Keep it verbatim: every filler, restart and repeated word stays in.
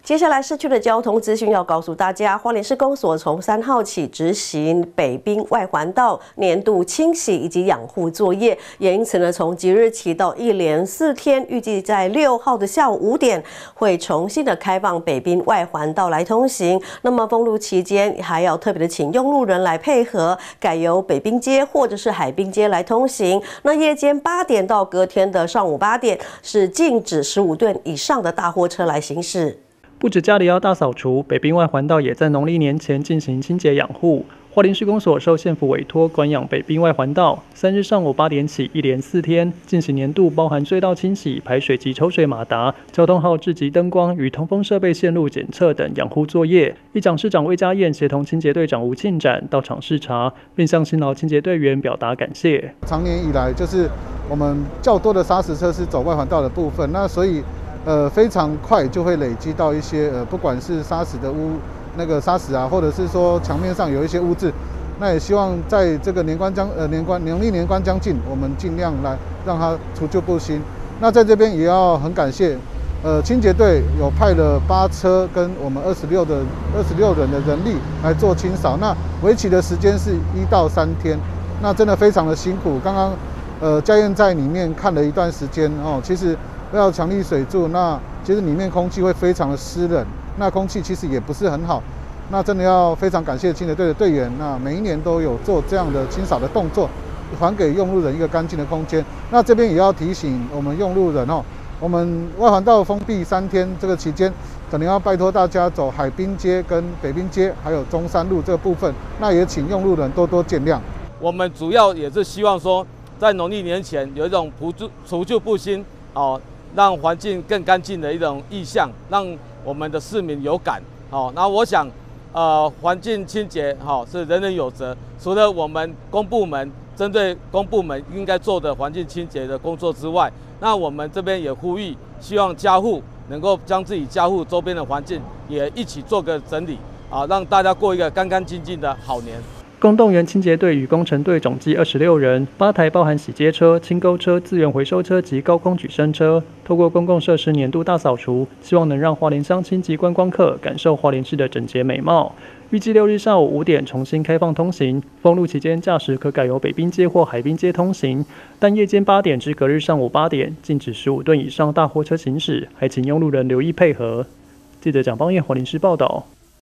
接下来市区的交通资讯要告诉大家，花莲市公所从三号起执行北滨外环道年度清洗以及养护作业，也因此呢，从即日起到一连四天，预计在六号的下午五点会重新的开放北滨外环道来通行。那么封路期间还要特别的请用路人来配合，改由北滨街或者是海滨街来通行。那夜间八点到隔天的上午八点是禁止十五吨以上的大货车来行驶。 不止家里要大扫除，北滨外环道也在农历年前进行清洁养护。花莲市公所受县府委托管养北滨外环道，三日上午八点起，一连四天进行年度包含隧道清洗、排水及抽水马达、交通号志及灯光与通风设备线路检测等养护作业。议长市长魏家燕协同清洁队长吴庆展到场视察，并向辛劳清洁队员表达感谢。 长年以来，就是我们较多的砂石车是走外环道的部分，那所以。呃，非常快就会累积到一些呃，不管是砂石的污那个砂石啊，或者是说墙面上有一些污渍，那也希望在这个年关将呃年关农历年关将近，我们尽量来让它除旧布新。那在这边也要很感谢，呃，清洁队有派了八车跟我们二十六的二十六人的人力来做清扫，那为期的时间是一到三天，那真的非常的辛苦。刚刚呃家燕在里面看了一段时间哦，其实。要强力水柱，那其实里面空气会非常的湿冷，那空气其实也不是很好，那真的要非常感谢清洁队的队员，那每一年都有做这样的清扫的动作，还给用路人一个干净的空间。那这边也要提醒我们用路人哦，我们外环道封闭三天这个期间，可能要拜托大家走海滨街跟北滨街，还有中山路这个部分，那也请用路人多多见谅。 我们主要也是希望说，在农历年前有一种除旧除旧布新哦。让环境更干净的一种意向，让我们的市民有感。好，那我想，呃，环境清洁好是人人有责。除了我们公部门针对公部门应该做的环境清洁的工作之外，那我们这边也呼吁，希望家户能够将自己家户周边的环境也一起做个整理，啊，让大家过一个干干净净的好年。 共动员清洁队与工程队总计二十六人，八台包含洗街车、清沟车、资源回收车及高空举升车，透过公共设施年度大扫除，希望能让花莲乡亲及观光客感受花莲市的整洁美貌。预计六日下午五点重新开放通行，封路期间驾驶可改由北滨街或海滨街通行，但夜间八点至隔日上午八点禁止十五吨以上大货车行驶，还请用路人留意配合。记者蒋邦彦花莲市报道。